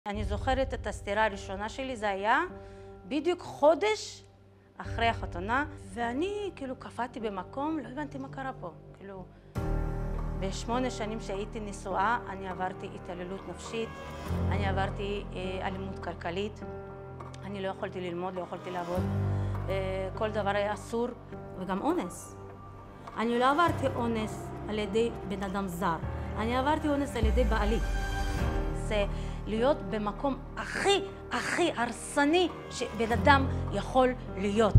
אני זוכרת את הסתירה הראשונה שלי, זה היה בדיוק חודש אחרי החתונה, ואני כאילו קפאתי במקום, לא הבנתי מה קרה פה. כאילו, ב8 שנים שהייתי נשואה, אני עברתי התעללות נפשית, אני עברתי אלימות כלכלית, אני לא יכולתי ללמוד, לא יכולתי לעבוד, כל דבר היה אסור, וגם אונס. אני לא עברתי אונס על ידי בן אדם זר, אני עברתי אונס על ידי בעלי. זה להיות במקום הכי הרסני שבן אדם יכול להיות.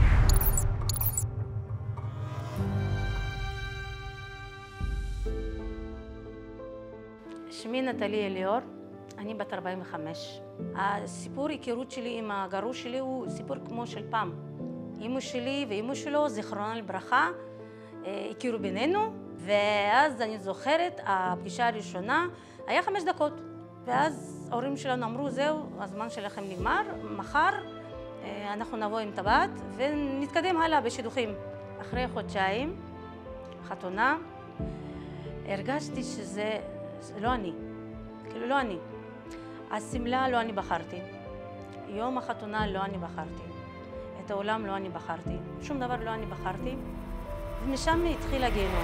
שמי נטלי אליאור, אני בת 45. הסיפור היכרות שלי עם הגרוש שלי הוא סיפור כמו של פעם. אמא שלי ואמא שלו, זיכרונה לברכה, הכירו בינינו, ואז אני זוכרת, הפגישה הראשונה היה 5 דקות. ואז ההורים שלנו אמרו, זהו, הזמן שלכם נגמר, מחר אנחנו נבוא עם טבעת ונתקדם הלאה בשידוכים. אחרי חודשיים, חתונה, הרגשתי שזה לא אני, כאילו לא אני. הסמלה לא אני בחרתי, יום החתונה לא אני בחרתי, את העולם לא אני בחרתי, שום דבר לא אני בחרתי, ומשם התחיל הגיהנום.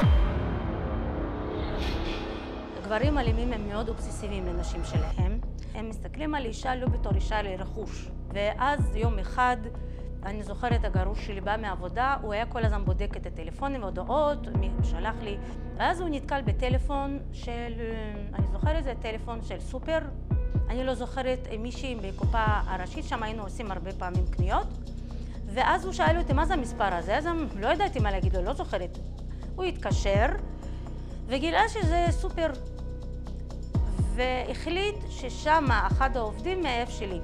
גברים אלימים הם מאוד אובססיביים לנשים שלהם. הם מסתכלים על אישה לא בתור אישה לרכוש. ואז יום אחד, אני זוכרת, הגרוש שלי בא מעבודה, הוא היה כל הזמן בודק את הטלפונים והודעות, שלח לי. ואז הוא נתקל בטלפון של, אני זוכרת, זה טלפון של סופר. אני לא זוכרת מישהי בקופה הראשית, שם היינו עושים הרבה פעמים קניות. ואז הוא שאל אותי, מה זה המספר הזה? אז לא ידעתי מה להגיד לו, לא זוכרת. הוא התקשר וגילה שזה סופר. והחליט ששם אחד העובדים מהאף שלי.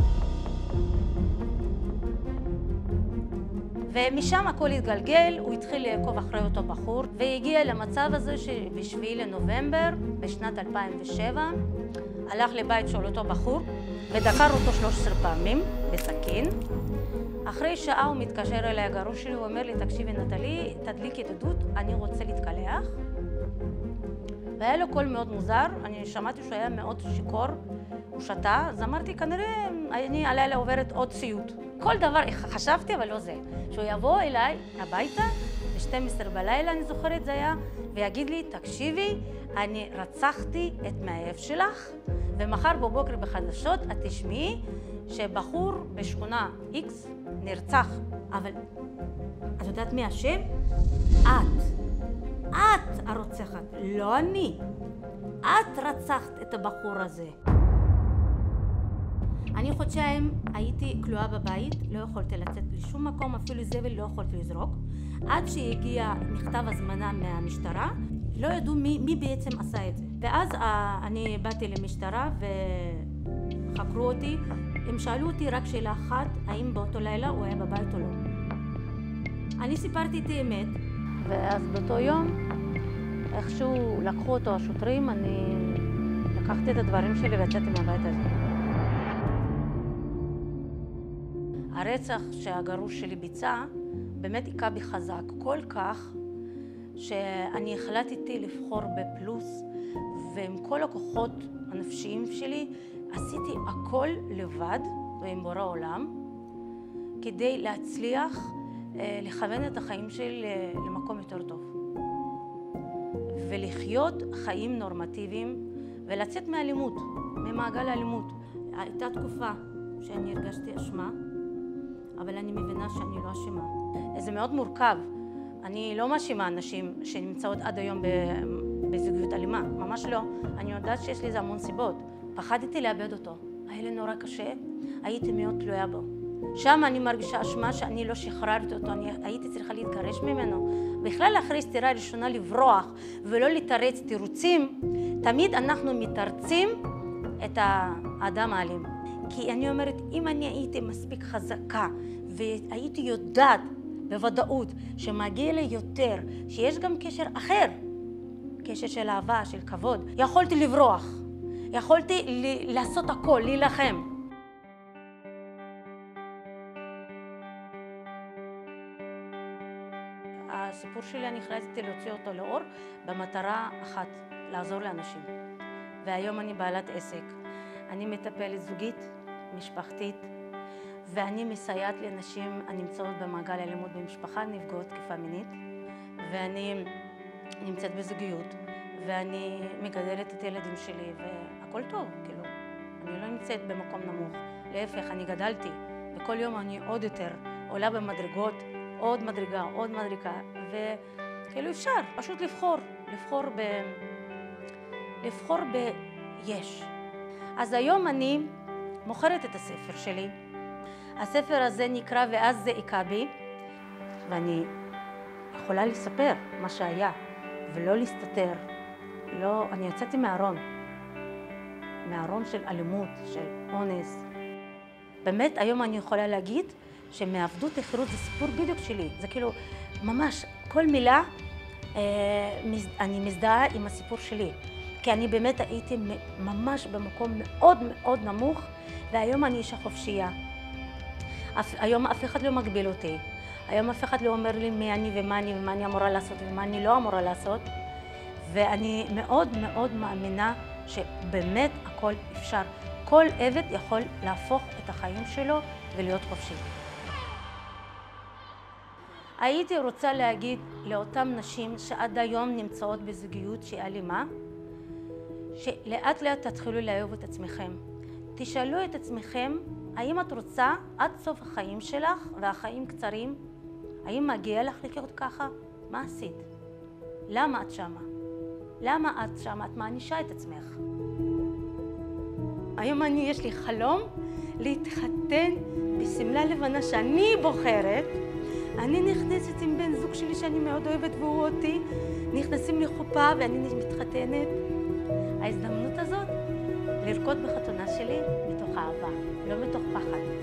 ומשם הכל התגלגל, הוא התחיל לעקוב אחרי אותו בחור, והגיע למצב הזה שב7 לנובמבר, בשנת 2007, הלך לבית של אותו בחור, ודקר אותו 13 פעמים בסכין. אחרי שעה הוא מתקשר אליי, הגרוש שלי, הוא אומר לי, תקשיבי נטלי, תדליקי את עדות, אני רוצה להתקלח. והיה לו קול מאוד מוזר, אני שמעתי שהוא היה מאוד שיכור, הוא שתה, אז אמרתי, כנראה אני הלילה עוברת עוד סיוט. כל דבר חשבתי, אבל לא זה. שהוא יבוא אליי הביתה, ב12 בלילה, אני זוכרת זה היה, ויגיד לי, תקשיבי, אני רצחתי את מהאף שלך, ומחר בבוקר בחדשות את תשמעי שבחור בשכונה X נרצח. אבל את יודעת מי השם? את הרוצחת, לא אני. את רצחת את הבחור הזה. אני חודשיים הייתי כלואה בבית, לא יכולתי לצאת לשום מקום, אפילו זבל לא יכולתי לזרוק. עד שהגיע מכתב הזמנה מהמשטרה, לא ידעו מי בעצם עשה את זה. ואז אני באתי למשטרה וחקרו אותי. הם שאלו אותי רק שאלה אחת, האם באותו לילה הוא היה בבית או לא. אני סיפרתי את האמת. ואז באותו יום, איכשהו לקחו אותו השוטרים, אני לקחתי את הדברים שלי ויצאתי מהבית הזה. הרצח שהגרוש שלי ביצע באמת היכה בי חזק, כל כך שאני החלטתי לבחור בפלוס, ועם כל הכוחות הנפשיים שלי עשיתי הכל לבד ועם בורא עולם, כדי להצליח לכוון את החיים שלי למקום יותר טוב. ולחיות חיים נורמטיביים ולצאת מאלימות, ממעגל האלימות. הייתה תקופה שאני הרגשתי אשמה, אבל אני מבינה שאני לא אשמה. זה מאוד מורכב. אני לא מאשימה אנשים שנמצאות עד היום בזוגיות אלימה, ממש לא. אני יודעת שיש לזה המון סיבות. פחדתי לאבד אותו. היה לי נורא קשה, הייתי מאוד תלויה בו. שם אני מרגישה אשמה שאני לא שחררתי אותו, אני הייתי צריכה להתגרש ממנו. בכלל אחרי סתירה ראשונה לברוח ולא לתרץ תירוצים, תמיד אנחנו מתרצים את האדם האלים. כי אני אומרת, אם אני הייתי מספיק חזקה והייתי יודעת בוודאות שמגיע לי יותר, שיש גם קשר אחר, קשר של אהבה, של כבוד, יכולתי לברוח, יכולתי לעשות הכל, להילחם. הסיפור שלי, אני החלטתי להוציא אותו לאור במטרה אחת, לעזור לאנשים. והיום אני בעלת עסק. אני מטפלת זוגית, משפחתית, ואני מסייעת לנשים הנמצאות במעגל אלימות במשפחה, נפגעות תקיפה מינית, ואני נמצאת בזוגיות, ואני מגדלת את הילדים שלי, והכל טוב, כאילו, אני לא נמצאת במקום נמוך, להפך, אני גדלתי, וכל יום אני עוד יותר עולה במדרגות, עוד מדרגה, וכאילו אפשר, פשוט לבחור ביש. אז היום אני מוכרת את הספר שלי. הספר הזה נקרא "ואז זה היכה בי", ואני יכולה לספר מה שהיה, ולא להסתתר. לא, אני יצאתי מהארון של אלימות, של אונס. באמת, היום אני יכולה להגיד שמעבדות לחירות זה סיפור בדיוק שלי. זה כאילו, ממש, כל מילה, אני מזדהה עם הסיפור שלי. כי אני באמת הייתי ממש במקום מאוד מאוד נמוך, והיום אני אישה חופשייה. היום אף אחד לא מגביל אותי. היום אף אחד לא אומר לי מי אני ומה אני אמורה לעשות ומה אני לא אמורה לעשות. ואני מאוד מאוד מאמינה שבאמת הכל אפשר. כל עבד יכול להפוך את החיים שלו ולהיות חופשי. הייתי רוצה להגיד לאותן נשים שעד היום נמצאות בזוגיות שהיא אלימה, שלאט לאט תתחילו לאהוב את עצמכם. תשאלו את עצמכם, האם את רוצה עד סוף החיים שלך, והחיים קצרים, האם מגיע לך לחיות ככה? מה עשית? למה את שמה? למה את שמה? את מענישה את עצמך. היום יש לי חלום להתחתן בשמלה לבנה שאני בוחרת. אני נכנסת עם בן זוג שלי שאני מאוד אוהבת והוא אותי, נכנסים לחופה ואני מתחתנת. ההזדמנות הזאת לרקוד בחתונה שלי מתוך אהבה, לא מתוך פחד.